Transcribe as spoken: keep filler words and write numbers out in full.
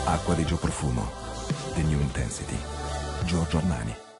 Acqua di Gio Profumo. The New Intensity. Giorgio Armani.